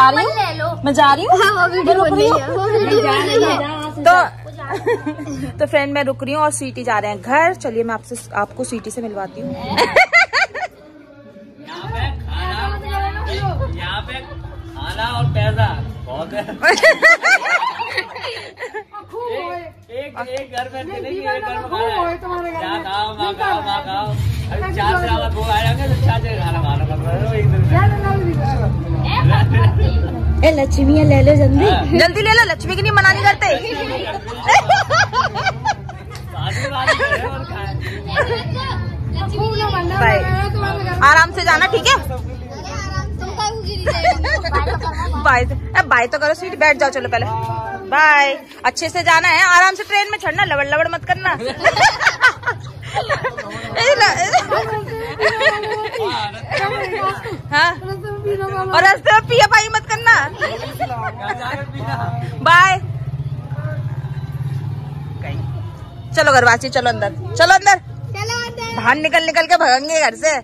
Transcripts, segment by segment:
जा रही हूँ, मैं जा रही हूँ। तो फ्रेंड मैं रुक रही हूँ और सीटी जा रहे हैं घर। चलिए मैं आपको सीटी से मिलवाती हूँ। यहाँ पे खाना और पैसा बहुत है। एक घर में एक घर में खाओ। अभी 4 से ज्यादा लोग आएंगे तो 4 जगह खाना पड़ रहा है एक दिन में। लक्ष्मी ले लो जल्दी ले लो। लक्ष्मी की नहीं मना नहीं करते। आराम से जाना, ठीक है? बाय बाय तो करो, सीट बैठ जाओ। चलो पहले बाय। अच्छे से जाना है, आराम से ट्रेन में चढ़ना, लवड़ लवड़ मत करना। हाँ, और रास्ते में पिया पाई मत करना। बाय। चलो घरवासी, चलो अंदर, चलो अंदर। बाहर निकल निकल के भगेंगे घर से।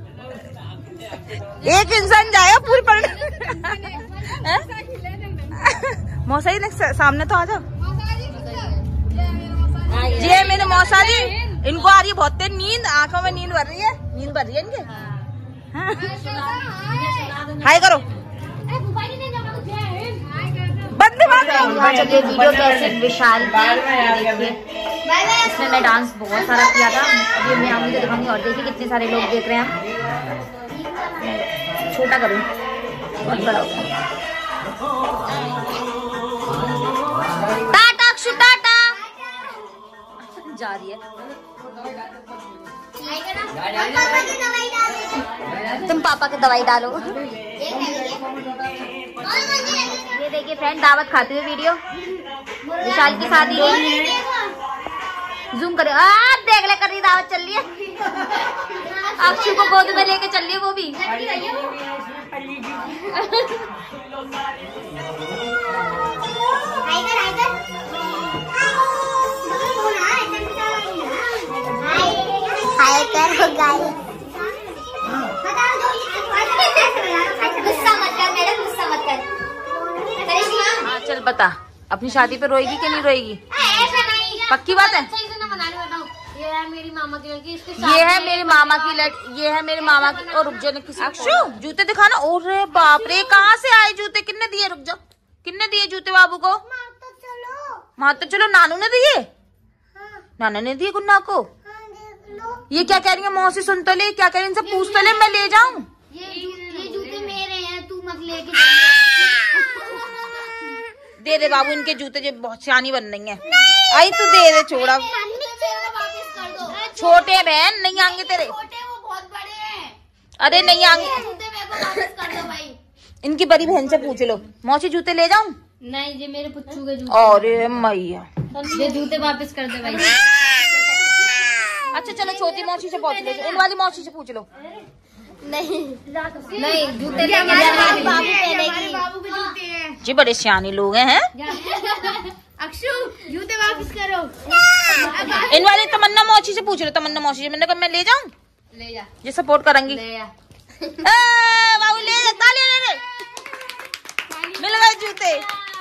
एक इंसान जाएगा पूरी पर। मौसा जी सामने तो आ जाओ। जी है मेरे मौसा जी, इनको आ रही है बहुत तेज नींद, आंखों में नींद भर रही है। नींद भर रही है इनके। हाय करो। बंद चलिए वीडियो कैसे विशाल इसमें मैं डांस बहुत सारा किया था। अभी मैं आऊंगी तो दिखाऊंगी। और देखिए कितने सारे लोग देख रहे हैं। छोटा करूँ, बहुत बड़ा होगा। टाटा अक्षु, टाटा। जा रही है। तुम पापा की दवाई डालो। ये देखिए फ्रेंड, दावत खाते हुए वीडियो विशाल की शादी की। जूम करो, आप देख ले, कर रही दावत चल रही है। अक्षु को गोद में लेके चल रही है वो भी। हाँ चल बता, अपनी शादी पे रोएगी कि नहीं रोएगी? पक्की बात है। ये है मेरी मामा की लड़की, ये है मेरी मामा की लड़की, ये है मेरी मामा की। और रुक जाओ, किसी अक्षु जूते दिखाना। ओरे बाप रे, कहाँ से आए जूते? किन्ने दिए? रुक जाओ, किन्ने दिए जूते बाबू को? माँ तो चलो, नानू ने दिए। नानू ने दिए गुन्ना को। ये क्या कह रही है मौसी? सुन तो ले, क्या कह रही है? इनसे पूछ तो ले, मैं ले जाऊं? ये जूते मेरे हैं, तू मत लेके। दे दे बाबू, इनके जूते जो बहुत सियानी बन रही है। आई तू दे दे, छोड़ा। छोटे बहन नहीं आएंगे तेरे। वो बहुत बड़े हैं। अरे नहीं आएंगे। जूते मेरे को वापस कर दो भाई। इनकी बड़ी बहन से पूछ लो। मौसी जूते ले जाऊं? नहीं, ये मेरे पुच्चू के जूते। अरे मैया, ये जूते वापस कर दे भाई। अच्छा चलो, छोटी मौसी से पूछ लो, इन वाली मौसी से पूछ लो। नहीं जूते बाबू पहनेगी। बाबू के जूते हैं जी, बड़े सियाने लोग हैं। अक्षु जूते वापस करो। इन वाली तमन्ना मौसी से पूछ लो। तमन्ना मौसी से मैंने कहा मैं ले जाऊं? ले जा, ये सपोर्ट करेंगी। ले जा। बाबू ले जा, ताली ले ले। मिल गए जूते।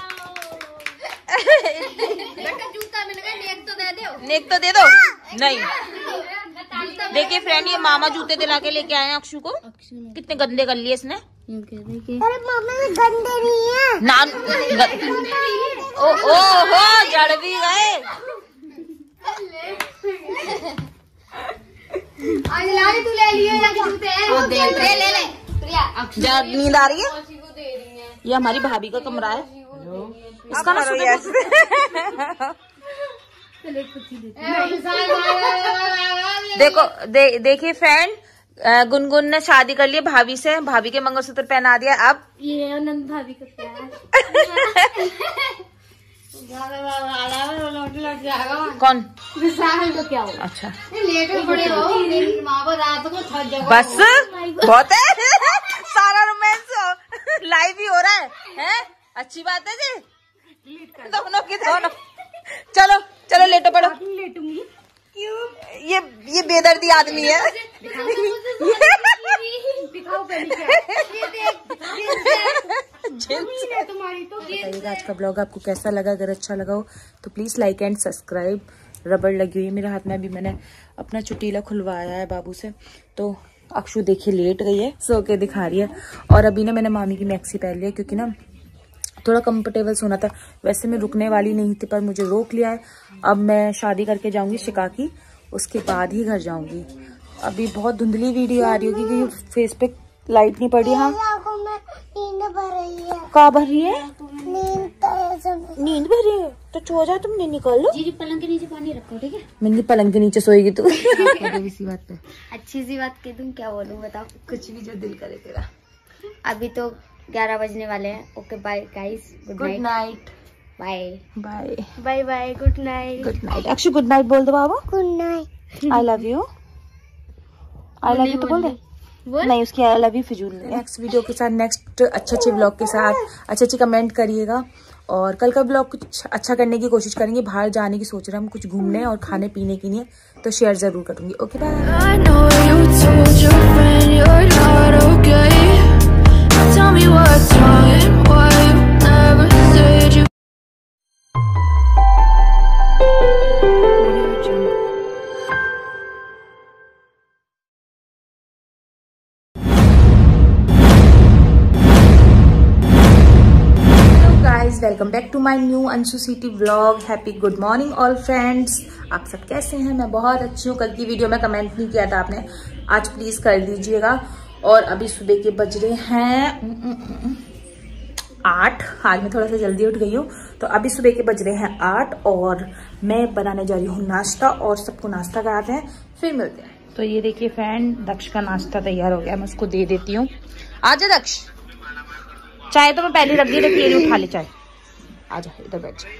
जूता मिल गया, नेक तो दे दो। नेक तो दे दो। नहीं, देखिए फ्रेंड, ये मामा जूते दिला के लेके आए हैं अक्षु को। कितने गंदे कर लिए इसने। अरे मामा में गंदे नहीं है। ओ हो, जड़ भी गए। तू ले लिए जूते हैं। ले नींद आ रही है। ये हमारी भाभी का कमरा है। इसका ना देखो देखिए फ्रेंड, गुनगुन ने शादी कर ली भाभी से। भाभी के मंगलसूत्र पहना दिया। अब ये आनंद भाभी का प्यार। कौन? तो क्या हो? अच्छा बड़े हो, रात को थक जाओ। बस बहुत है। सारा रोमांस लाइव ही हो रहा है? अच्छी बात है जी, दोनों की दोनों। चलो चलो, लेटो पड़ो। लेटूंगी। ये बेदर्दी आदमी है। दिखाओ पहले क्या ये देख है तुम्हारी तो। बताइएगा आज का ब्लॉग आपको कैसा लगा। अगर अच्छा लगा हो तो प्लीज़ लाइक एंड सब्सक्राइब। रबड़ लगी हुई है मेरे हाथ में, अभी मैंने अपना चुटीला खुलवाया है बाबू से। तो अक्षु देखिए लेट गई है, सो के दिखा रही है। और अभी ना मैंने मामी की मैक्सी पहन लिया क्योंकि ना थोड़ा कंफर्टेबल सोना था। वैसे मैं रुकने वाली नहीं थी पर मुझे रोक लिया है। अब मैं शादी करके जाऊंगी शिका की, उसके बाद ही घर जाऊंगी। अभी बहुत धुंधली वीडियो आ रही होगी क्योंकि फेस पे लाइट नहीं पड़ी। हाँ कहाँ भर रही है? नींद भर रही है तो सो जाओ, तुम नहीं निकल लो। जी पलंग के नीचे पानी रखो ठीक है। मैंने पलंग के नीचे सोएगी तू। इसी बात पे अच्छी सी बात कह दूं, क्या बोलूं बताओ। कुछ भी जो दिल करे तेरा। अभी तो 11 बजने वाले हैं। Okay bye guys, good night. Bye bye bye bye, good night. Good night. Akshu good night बोल दो बाबा। Good night. I love you. I love you तो बोल दे। नहीं उसकी आई लव यू फिजूल नहीं। नेक्स्ट वीडियो के साथ, नेक्स्ट अच्छे व्लॉग के साथ अच्छे कमेंट करिएगा। और कल का ब्लॉग कुछ अच्छा करने की कोशिश करेंगे। बाहर जाने की सोच रहे हैं हम, कुछ घूमने और खाने पीने के लिए, तो शेयर जरूर करूंगी। Okay bye. Welcome back to my new Anshu city vlog. Happy good morning all friends. आप सब कैसे हैं? मैं बहुत अच्छी हूँ। कल की वीडियो में कमेंट नहीं किया था आपने, आज प्लीज कर दीजिएगा। और अभी सुबह के बज रहे हैं 8। आज मैं थोड़ा सा जल्दी उठ गई हूँ, तो अभी सुबह के बज रहे हैं 8 और मैं बनाने जा रही हूँ नाश्ता। और सबको नाश्ता कराते हैं फिर मिलते हैं। तो ये देखिए फ्रेंड, दक्ष का नाश्ता तैयार हो गया, मैं उसको दे देती हूँ। आजा दक्ष, चाय तो मैं पहले रख दी, ये उठा ले चाय। आजा इधर बैठ जा,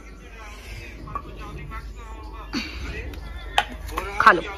खा लो।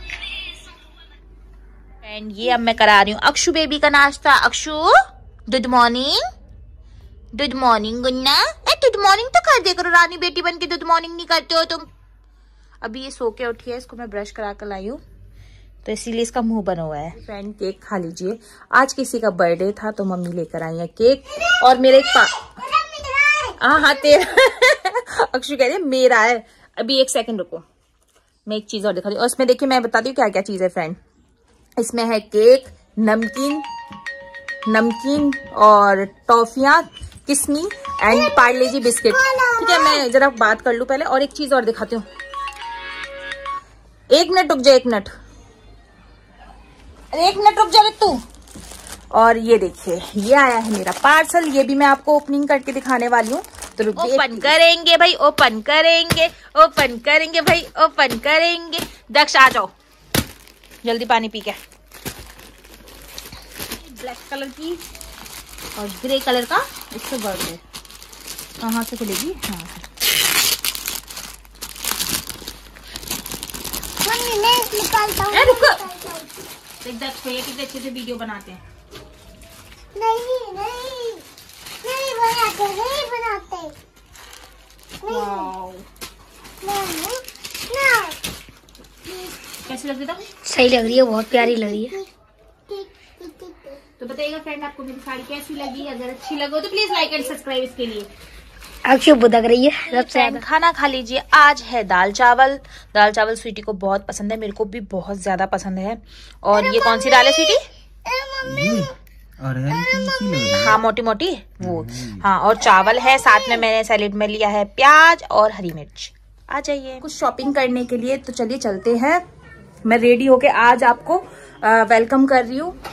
एंड ये अब मैं करा रही हूँ अक्षु बेबी का नाश्ता। Akshu good morning. Good morning Gunna. Good morning तो कर दे करो, रानी बेटी बन के गुड मॉर्निंग नहीं करते हो तुम। अभी ये सो के उठी है, इसको मैं ब्रश करा कर लाई हूँ तो इसीलिए इसका मुंह बना हुआ है। फ्रेंड केक खा लीजिए, आज किसी का बर्थडे था तो मम्मी लेकर आई है केक। और मेरे हाँ तेरा अक्षु कह रही है मेरा है। अभी एक सेकंड रुको, मैं एक चीज और दिखा दी। और इसमें देखिए मैं बताती हूँ क्या क्या चीज है फ्रेंड। इसमें है केक, नमकीन और टॉफियाँ, किस्मी एंड पार्ले जी बिस्किट। ठीक है, मैं जरा बात कर लूँ पहले। और एक चीज और दिखाती हूँ, 1 मिनट रुक जा, 1 मिनट, 1 मिनट रुक जा तू। और ये देखिए ये आया है मेरा पार्सल, ये भी मैं आपको ओपनिंग करके दिखाने वाली हूँ। तो ओपन करेंगे भाई, ओपन करेंगे, ओपन करेंगे भाई, ओपन करेंगे। दक्ष आ जाओ जल्दी पानी पी के। ब्लैक कलर की और ग्रे कलर का, इससे बर्थडे कहाँ से खुलेगी? हाँ रुको, दक्ष भैया कितने अच्छे से वीडियो बनाते हैं। नहीं बनाते। कैसी लग रही था? सही लग रही है, बहुत प्यारी लग रही है। तो बताइएगा फ्रेंड आपको मेरी साड़ी कैसी लगी। अगर अच्छी लगे तो प्लीज लाइक एंड सब्सक्राइब इसके लिए। अक्षु लग रही है सबसे ज्यादा। खाना खा लीजिए। आज है दाल चावल। दाल चावल स्वीटी को बहुत पसंद है, मेरे को भी बहुत ज्यादा पसंद है। और ये कौन सी दाल है स्वीटी? हाँ मोटी मोटी वो। हाँ और चावल है, साथ में मैंने सैलेड में लिया है प्याज और हरी मिर्च। आ जाइए कुछ शॉपिंग करने के लिए, तो चलिए चलते हैं। मैं रेडी होके आज आपको वेलकम कर रही हूँ।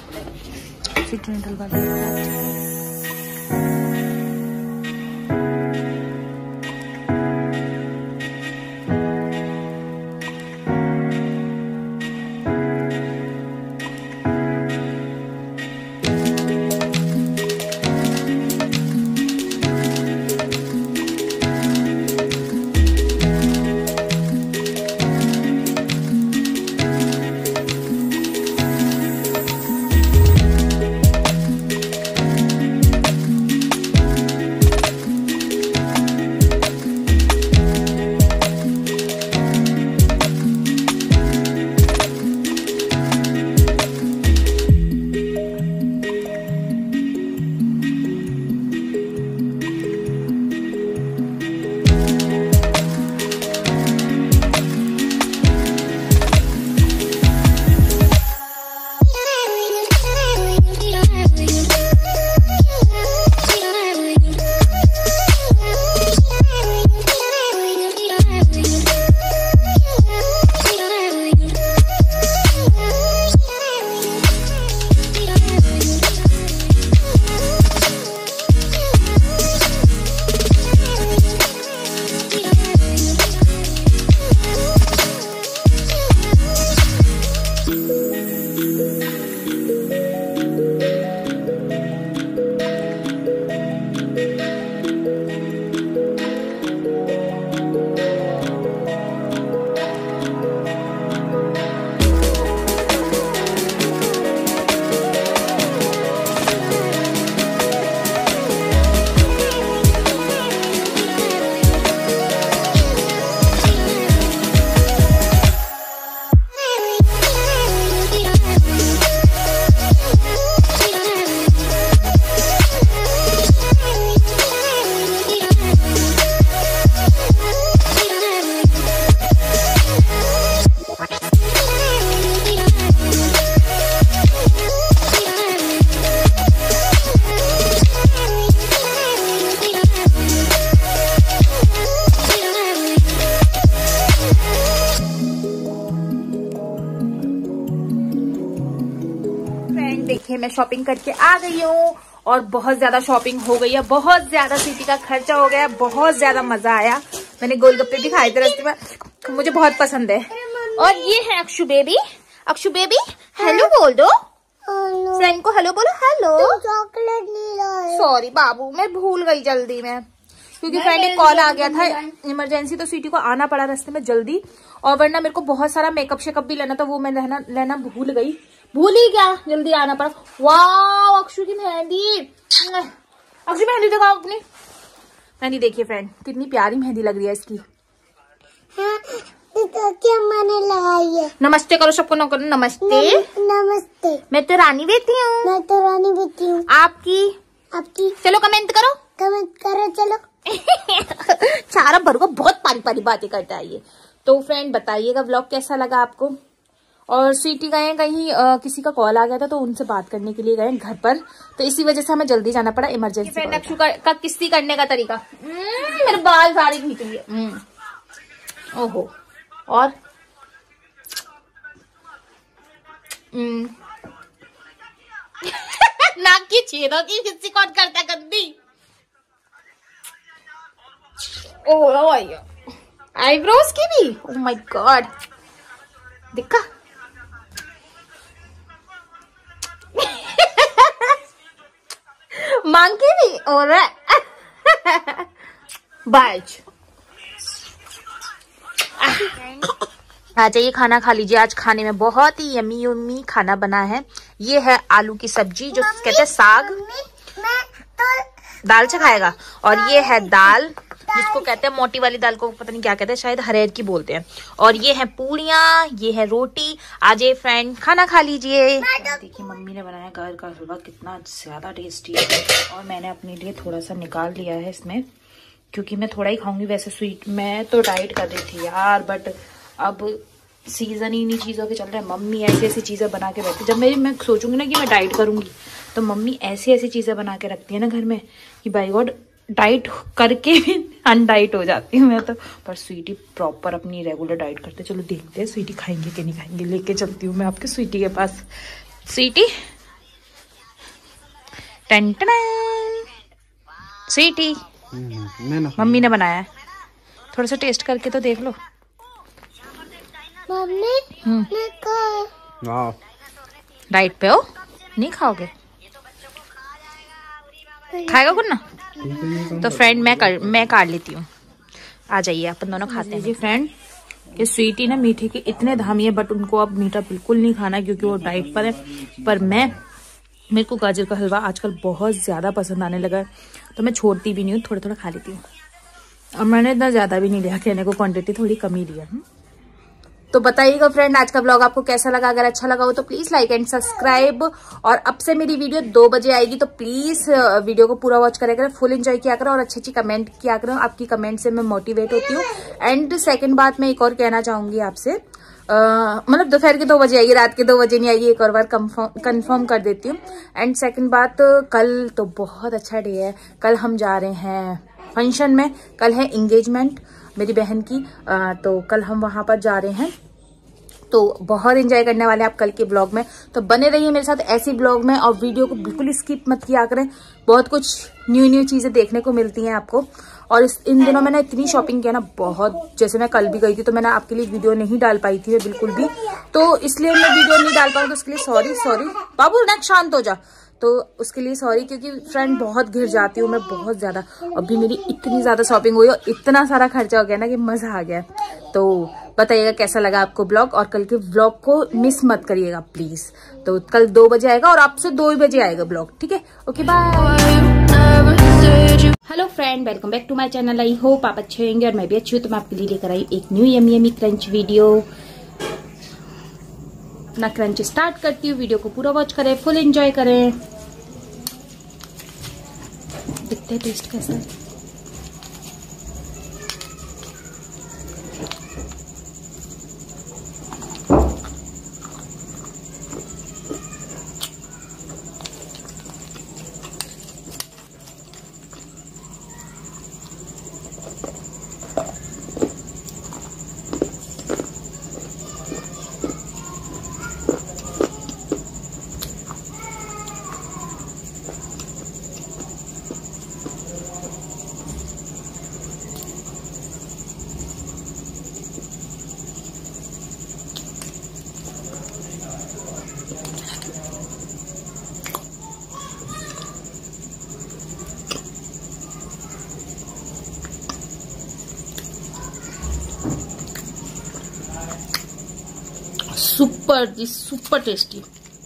शॉपिंग करके आ गई हूँ और बहुत ज्यादा शॉपिंग हो गई है, बहुत ज्यादा स्वीटी का खर्चा हो गया, बहुत ज्यादा मजा आया। मैंने गोलगप्पे भी खाए थे रास्ते में, मुझे बहुत पसंद है। और ये है Akshu baby. Akshu baby hello बोल दो, फ्रेंड को हेलो बोलो। हेलो। चॉकलेट नहीं लाया। सॉरी बाबू, मैं भूल गई जल्दी में, क्योंकि फ्रेंड एक कॉल आ गया था इमरजेंसी, तो स्वीटी को आना पड़ा रास्ते में जल्दी। और वरना मेरे को बहुत सारा मेकअप शेकअप भी लेना था, वो मैं लेना भूल गई। भूल ही क्या, जल्दी आना पड़ा। वाह अक्षु की मेहंदी, अक्षु मेहंदी दिखाओ अपनी। मेहंदी देखिए फ्रेंड, कितनी प्यारी मेहंदी लग रही है इसकी। तो क्या मैंने लगाई है। नमस्ते करो सबको, न करो नमस्ते। नमस्ते। मैं तो रानी बेटी हूँ। मैं तो रानी बेटी हूँ। आपकी चलो कमेंट करो, कमेंट करो चलो। सारा भर को बहुत पारी पारी बातें करता है ये। तो फ्रेंड बताइएगा व्लॉग कैसा लगा आपको। और स्वीटी गए कहीं, किसी का कॉल आ गया था तो उनसे बात करने के लिए गए घर पर, तो इसी वजह से हमें जल्दी जाना पड़ा इमरजेंसी। फ्रेंड अक्षु का किस्ती करने का तरीका, मेरे बाल सारे खींच लिए। ओहो। और नाक की छेदों की किस्ती कौन करता है गंदी। ओह आईब्रोज की भी, ओह माय गॉड दिखा। मांग की भी और बाज। आ जाइए खाना खा लीजिए। आज खाने में बहुत ही यम्मी यम्मी खाना बना है। ये है आलू की सब्जी जो कहते हैं साग, दाल से खाएगा। और ये है दाल जिसको कहते हैं मोटी वाली दाल को पता नहीं क्या कहते हैं, शायद हरेर की बोलते हैं। और ये है पूड़ियाँ, ये है रोटी। आ जाइए फ्रेंड खाना खा लीजिए। देखिए मम्मी ने बनाया घर का हलवा, कितना ज्यादा टेस्टी है। और मैंने अपने लिए थोड़ा सा निकाल लिया है इसमें, क्योंकि मैं थोड़ा ही खाऊंगी। वैसे स्वीट मैं तो डाइट कर रही थी यार, बट अब सीजन ही इन्हीं चीज़ों के चल रहे हैं। मम्मी ऐसी ऐसी चीज़ें बना के रखती है। जब मैं सोचूंगी ना कि मैं डाइट करूंगी, तो मम्मी ऐसी ऐसी चीज़ें बना के रखती है ना घर में कि बाय गॉड डाइट करके भी अनडाइट हो जाती हूँ मैं तो। पर स्वीटी प्रॉपर अपनी रेगुलर डाइट करते। चलो देखते हैं स्वीटी खाएंगे कि नहीं खाएंगे। लेके चलती हूँ मैं आपके स्वीटी के पास। स्वीटी टन टन, स्वीटी मम्मी ने बनाया है, थोड़ा सा टेस्ट करके तो देख लो। मम्मी डाइट पे हो, नहीं खाओगे? खाएगा कुछ ना? तो फ्रेंड मैं काट लेती हूँ। आ जाइए अपन दोनों खाते हैं। जी फ्रेंड, ये स्वीटी ना मीठे के इतने धामी है, बट उनको अब मीठा बिल्कुल नहीं खाना क्योंकि वो डाइट पर है। पर मेरे को गाजर का हलवा आजकल बहुत ज्यादा पसंद आने लगा है, तो मैं छोड़ती भी नहीं हूँ, थोड़ा थोड़ा खा लेती हूँ। और मैंने इतना ज्यादा भी नहीं लिया, कहने को क्वांटिटी थोड़ी कम ही लिया। तो बताइएगा फ्रेंड आज का ब्लॉग आपको कैसा लगा। अगर अच्छा लगा हो तो प्लीज लाइक एंड सब्सक्राइब। और अब से मेरी वीडियो 2 बजे आएगी, तो प्लीज वीडियो को पूरा वॉच करें, फुल एंजॉय किया करो और अच्छी अच्छी कमेंट किया करो। आपकी कमेंट से मैं मोटिवेट होती हूँ। एंड सेकंड बात मैं एक और कहना चाहूंगी आपसे, मतलब दोपहर के 2 बजे आएगी, रात के 2 बजे नहीं आएगी, एक और बार कंफर्म कर देती हूँ। एंड सेकंड बात, कल तो बहुत अच्छा डे है। कल हम जा रहे हैं फंक्शन में, कल है एंगेजमेंट मेरी बहन की, तो कल हम वहां पर जा रहे हैं, तो बहुत एंजॉय करने वाले हैं आप कल के ब्लॉग में। तो बने रहिए मेरे साथ ऐसी ब्लॉग में और वीडियो को बिल्कुल स्किप मत किया करें। बहुत कुछ न्यू चीजें देखने को मिलती हैं आपको। और इन दिनों मैंने इतनी शॉपिंग किया ना, बहुत, जैसे मैं कल भी गई थी तो मैंने आपके लिए वीडियो नहीं डाल पाई थी मैं बिल्कुल भी, तो इसलिए मैं वीडियो नहीं डाल पाऊँ, तो उसके लिए सॉरी। बाबू नेक्स्ट शांत हो जा, तो उसके लिए सॉरी, क्योंकि फ्रेंड बहुत घिर जाती हूँ मैं बहुत ज्यादा। अभी मेरी इतनी ज्यादा शॉपिंग हुई और इतना सारा खर्चा हो गया ना कि मजा आ गया। तो बताइएगा कैसा लगा आपको ब्लॉग, और कल के ब्लॉग को मिस मत करिएगा प्लीज। तो कल 2 बजे आएगा और आपसे 2 बजे आएगा ब्लॉग, ठीक है? Okay bye. Hello friend, welcome back to my channel. I hope आप अच्छे होंगे और मैं भी अच्छी हूँ। तो मैं आपके लिए लेकर आई एक न्यू यमी क्रंच वीडियो। अपना क्रंच स्टार्ट करती हूँ, वीडियो को पूरा वॉच करें, फुल एंजॉय करें। देखते हैं टेस्ट कैसा है। Super tasty.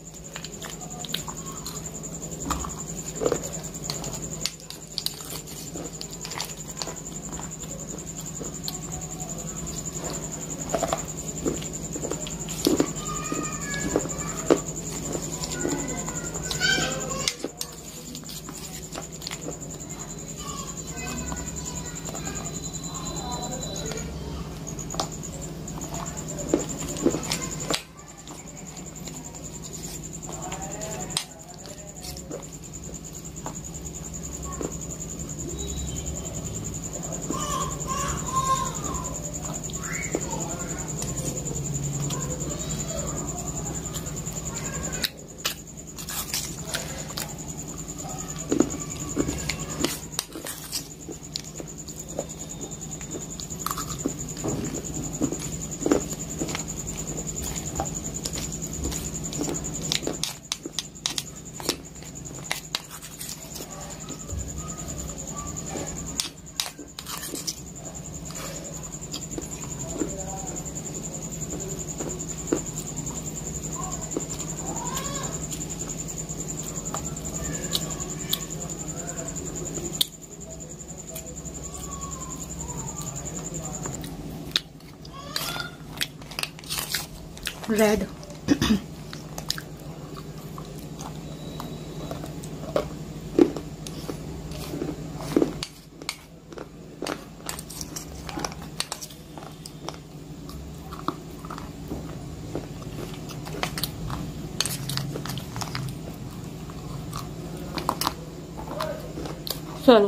रेड चलो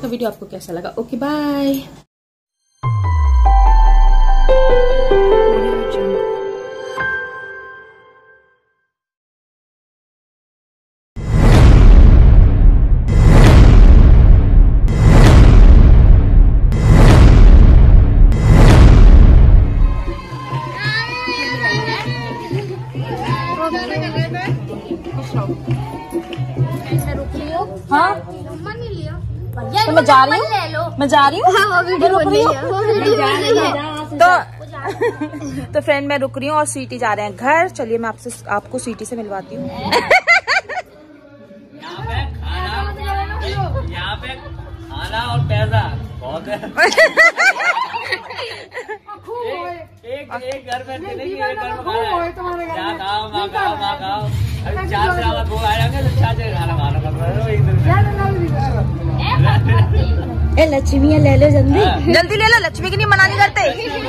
आज का वीडियो आपको कैसा लगा। Okay bye. हाँ तो मैं जा रही हूँ, मैं जा रही हूँ, मैं रुक रही हूँ। तो फ्रेंड मैं रुक रही हूँ और स्वीटी जा रहे हैं घर। चलिए मैं आपको स्वीटी से मिलवाती हूँ। यहाँ पे खाना और पैसा बहुत है। एक घर में चलेगी, एक घर में खाना खाओ, माँ खाओ, माँ खाओ। अभी 4 से आवाज वो आएंगे तो 4 से खाना खाना कर रहे हो एक दिन ए लक्ष्मी ले लो जल्दी जल्दी ले लो, लक्ष्मी की नहीं मनानी करते।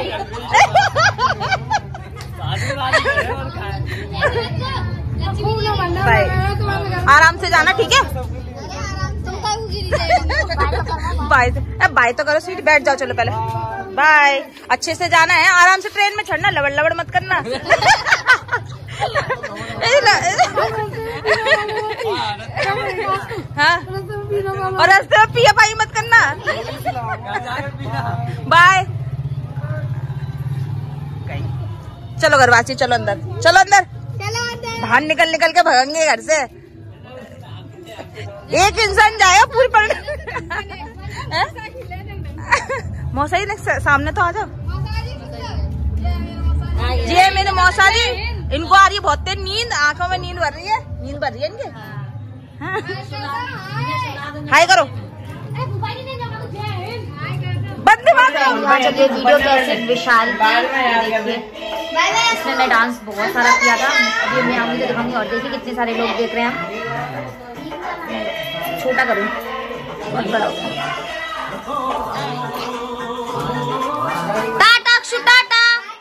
बाय, आराम से जाना ठीक है। बाय बाय तो करो स्वीटी, बैठ जाओ चलो पहले। बाय, अच्छे से जाना है, आराम से ट्रेन में चढ़ना, लवड़ लवड़ मत करना। हाँ और रास्ते में पिया पाई मत करना। बाय, चलो घरवासी, चलो अंदर, चलो अंदर। बाहर निकल के भागेंगे घर से। एक इंसान जाएगा पूरी पर। मौसा जी ने सामने तो आ जाओ। जी है मेरे मौसा जी, इनको आ रही है बहुत तेज नींद, आंखों में नींद भर रही है, नींद भर रही है इनके। हाय करो, बंदे बात। चलिए वीडियो कैसे विशाल की इसने मैं डांस बहुत सारा किया था। अभी मैं आऊंगी तो दिखाऊंगी। और देखिए कितने सारे लोग देख रहे हैं। छोटा करूँ बहुत बड़ा। टाटा अक्षु टाटा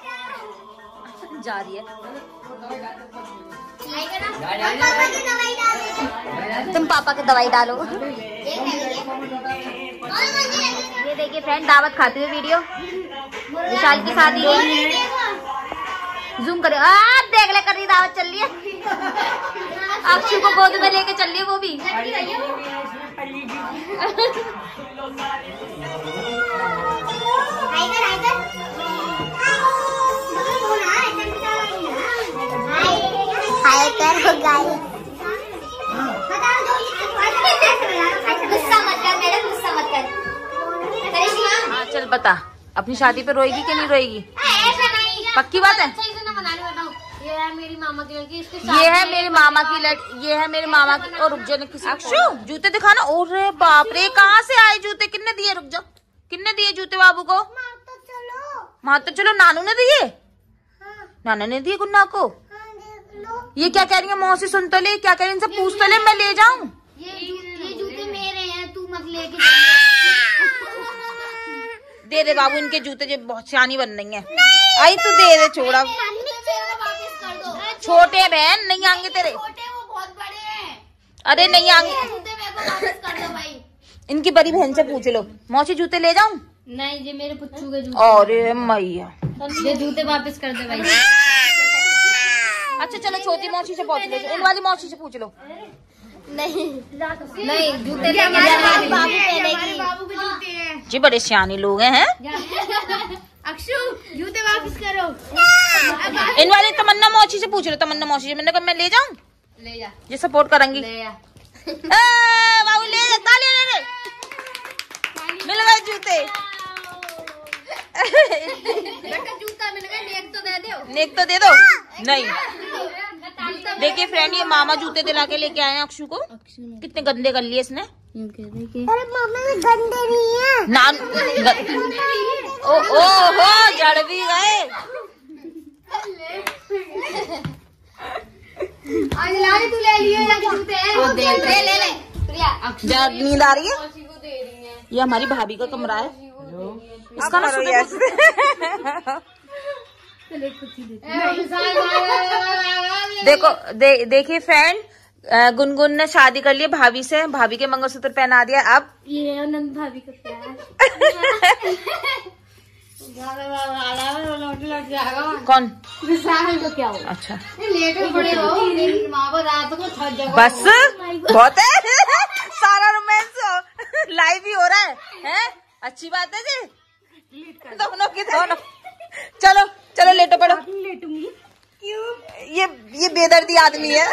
जा रही है। तुम पापा की दवाई डालो। ये देखिए फ्रेंड दावत खाते हुए वीडियो विशाल की शादी की। जूम करे, देख ले कर रही दावत चल रही है। अक्षु को गोद में लेके चल रही है वो भी। हाँ चल बता, अपनी शादी पे रोएगी कि नहीं रोएगी? पक्की बात है। ये है मेरी मामा की लड़की, ये है मेरी मामा की लड़की, ये है मेरी मामा की। और रुक जाओ ना, किसी अक्षु जूते दिखाना। ओरे बाप रे, कहाँ से आए जूते? कितने दिए? रुक जाओ, कितने दिए जूते बाबू को? माँ तो चलो, नानू ने दिए? नाना ने दिए गुन्ना को? ये क्या कह रही है मौसी? सुन तो ले, क्या कह रही है? इनसे पूछ तो ले, मैं ले जाऊं? ये जूते मेरे हैं, तू मत लेके। दे दे बाबू, इनके जूते जो बहुत सियानी बन रही है। आई तू दे दे, छोड़ा। छोटे बहन नहीं आएंगे तेरे। छोटे वो बहुत बड़े हैं। अरे नहीं आएंगे। जूते मेरे को वापस कर दो भाई। इनकी बड़ी बहन से पूछ लो, मौसी जूते ले जाऊं? नहीं, ये मेरे पुच्चू के जूते। अरे मैया, ये जूते वापस कर दे भाई। अच्छा चलो छोटी मौसी से पूछ लो, इन वाली मौसी से पूछ लो। नहीं जूते बाबू पहनेगी। बाबू के जूते हैं जी, बड़े सियाने लोग हैं। अक्षु जूते वापस करो। इन वाली तमन्ना मौसी से पूछ लो, तमन्ना मौसी से। मैंने कहा मैं ले जाऊं? ले जा, ये सपोर्ट करेंगी। बाबू ले जा, ताली ले ले, मिल गए जूते। बेटा जूता मिल गया, नेक तो दे दो। नेक तो दे दो। नहीं देखिए फ्रेंड, ये मामा जूते दिला के लेके आए हैं अक्षु को। कितने गंदे कर लिए इसने। अरे मामा में गंदे नहीं है। नान ओ हो, जड़ भी गए। तू ले लिए जूते। ले नींद आ रही है। ये हमारी भाभी का कमरा है, इसका ना देखो देखिए फ्रेंड, गुनगुन ने शादी कर ली भाभी से, भाभी के मंगलसूत्र पहना दिया। अब ये आनंद भाभी का प्यार। कौन? तो क्या हो? अच्छा बड़े हो माँ को रात को थक जाओ। बस बहुत है। सारा रोमांस लाइव ही हो रहा है? अच्छी बात है जी, दोनों की दोनों। चलो चलो लेटो पड़ो। लेटूंगी ये बेदर्दी आदमी है।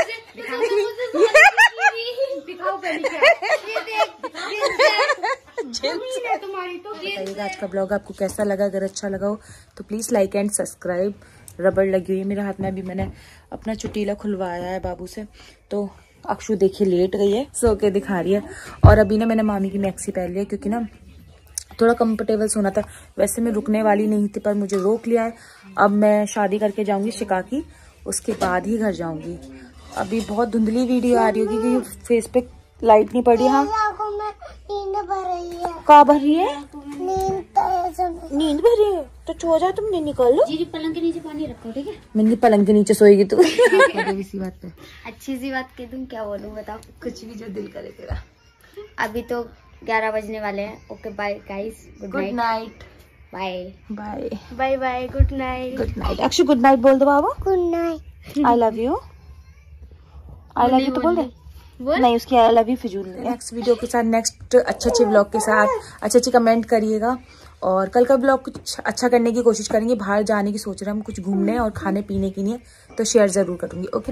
बताइएगा आज का ब्लॉग आपको कैसा लगा। अगर अच्छा लगा हो तो प्लीज लाइक एंड सब्सक्राइब। रबड़ लगी हुई है मेरे हाथ में, अभी मैंने अपना चुटीला खुलवाया है बाबू से। तो अक्षु देखिए लेट गई है, सो के दिखा रही है। और अभी ना मैंने मामी की मैक्सी पहन लिया क्योंकि ना थोड़ा कंफर्टेबल सोना था। वैसे मैं रुकने वाली नहीं थी पर मुझे रोक लिया है। अब मैं शादी करके जाऊंगी शिका की, उसके बाद ही घर जाऊंगी। अभी बहुत धुंधली वीडियो आ रही होगी क्योंकि फेस पे लाइट नहीं पड़ी। हाँ नींद भर रही है। कहाँ भर रही है? नींद भर रही है तो सो जाओ, तुम नहीं निकलो। जी पलंग के नीचे पानी रखो ठीक है। मैंने पलंग के नीचे सोएगी तू। इसी बात पे अच्छी सी बात कह दूं, क्या बोलूं बताओ? कुछ भी जो दिल करे तेरा। अभी तो 11 बजने वाले हैं। Okay bye guys, good night. Bye bye bye bye, good night. Good night. Akshu good night बोल दो बाबा। Good night. I love you. I love you तो बोल दे। नहीं उसकी आई लव यू फिजूल नहीं। नेक्स्ट वीडियो के साथ, नेक्स्ट अच्छे ब्लॉग के साथ अच्छे कमेंट करिएगा। और कल का ब्लॉग कुछ अच्छा करने की कोशिश करेंगे। बाहर जाने की सोच रहे हैं हम, कुछ घूमने और खाने पीने की नहीं, तो शेयर जरूर करूंगी। Okay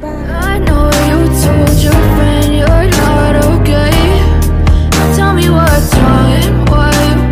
bye.